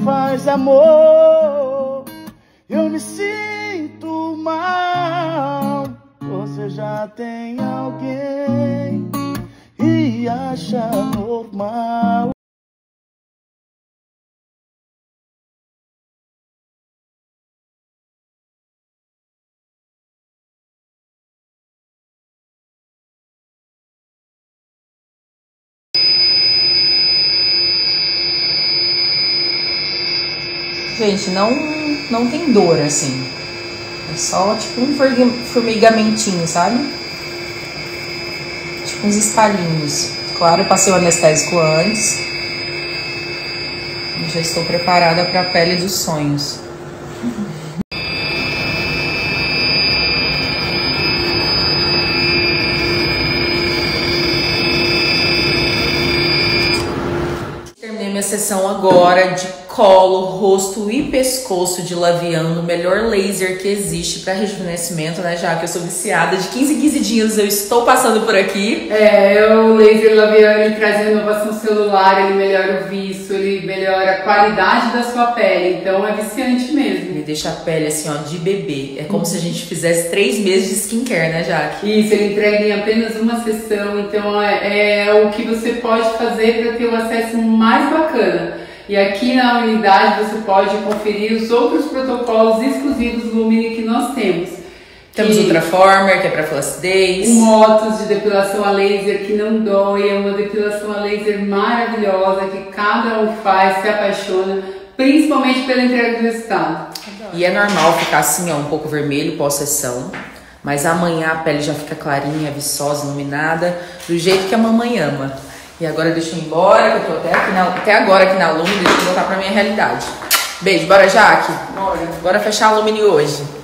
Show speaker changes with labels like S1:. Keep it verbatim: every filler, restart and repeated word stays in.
S1: faz amor, eu me sinto mal. Você já tem alguém e acha normal.
S2: Gente, não, não tem dor, assim. É só, tipo, um formigamentinho, sabe? Tipo, uns estalinhos. Claro, eu passei o anestésico antes. E já estou preparada para a pele dos sonhos. Terminei minha sessão agora de colo, rosto e pescoço de Laviano, o melhor laser que existe para rejuvenescimento, né? Já que eu sou viciada, de quinze em quinze dias eu estou passando por aqui.
S3: É, o laser Laviano, ele traz inovação celular, ele melhora o viço, ele melhora a qualidade da sua pele, então é viciante mesmo.
S2: Ele deixa a pele assim, ó, de bebê. É como uhum. se a gente fizesse três meses de skincare, né, Jaque?
S3: Isso, ele entrega em apenas uma sessão, então é, é o que você pode fazer para ter o acesso mais bacana. E aqui na unidade você pode conferir os outros protocolos exclusivos Lumine que nós temos.
S2: Temos o Ultraformer, que é para flacidez.
S3: Motos de depilação a laser que não dói, é uma depilação a laser maravilhosa que cada um faz, se apaixona, principalmente pela entrega do resultado.
S2: E é normal ficar assim, ó, um pouco vermelho pós-sessão, mas amanhã a pele já fica clarinha, viçosa, iluminada, do jeito que a mamãe ama. E agora deixa eu ir embora, que eu tô até, aqui na, até agora aqui na Lumine, deixa eu voltar pra minha realidade. Beijo, bora, Jaque?
S3: Bora.
S2: Bora fechar a Lumine hoje.